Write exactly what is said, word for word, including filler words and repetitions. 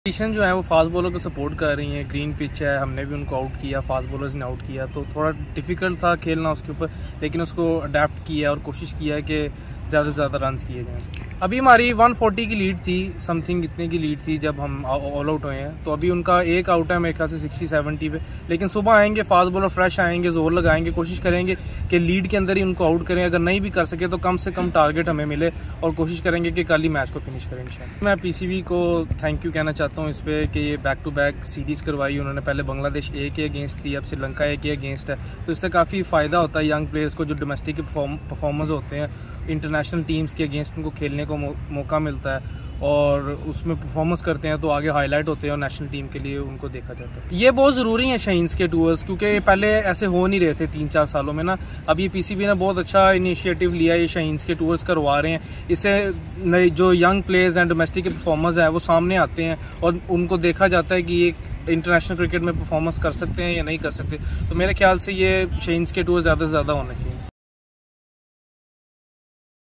Condition जो है वो फास्ट बॉलर को सपोर्ट कर रही हैं। ग्रीन पिच है, हमने भी उनको आउट किया, फास्ट बॉलर्स ने आउट किया, तो थोड़ा डिफ़िकल्ट था खेलना उसके ऊपर, लेकिन उसको अडेप्ट किया और कोशिश किया है कि ज़्यादा से ज़्यादा रन किए जाएँ। अभी हमारी एक सौ चालीस की लीड थी, समथिंग इतने की लीड थी जब हम ऑल आउट हुए हैं। तो अभी उनका एक आउट है मेरे ख्याल से साठ सत्तर पे, लेकिन सुबह आएंगे फास्ट बॉलर फ्रेश आएंगे, जोर लगाएंगे, कोशिश करेंगे कि लीड के अंदर ही उनको आउट करें। अगर नहीं भी कर सके तो कम से कम टारगेट हमें मिले और कोशिश करेंगे कि कल ही मैच को फिनिश करें इंशाल्लाह। मैं पीसीबी को थैंक यू कहना चाहता हूँ इस पर कि ये बैक टू बैक सीरीज़ करवाई उन्होंने। पहले बांग्लादेश ए के अगेंस्ट थी, अब श्रीलंका ए के अगेंस्ट है, तो इससे काफ़ी फ़ायदा होता है यंग प्लेयर्स को, जो डोमेस्टिक परफॉर्मेंस होते हैं इंटरनेशनल टीम्स के अगेंस्ट उनको खेलने को मौका मिलता है और उसमें परफॉर्मेंस करते हैं तो आगे हाईलाइट होते हैं और नेशनल टीम के लिए उनको देखा जाता है। ये बहुत ज़रूरी है शाहीन्स के टूर्स, क्योंकि पहले ऐसे हो नहीं रहे थे तीन चार सालों में ना। अब ये पीसीबी ने बहुत अच्छा इनिशिएटिव लिया, ये शाहीन्स के टूर्स करवा रहे हैं। इससे नए जो यंग प्लेयर्स हैं, डोमेस्टिक परफॉर्मर्स हैं, वो सामने आते हैं और उनको देखा जाता है कि ये इंटरनेशनल क्रिकेट में परफॉर्मेंस कर सकते हैं या नहीं कर सकते। तो मेरे ख्याल से ये शाहीन्स के टूर ज़्यादा से ज़्यादा होने चाहिए।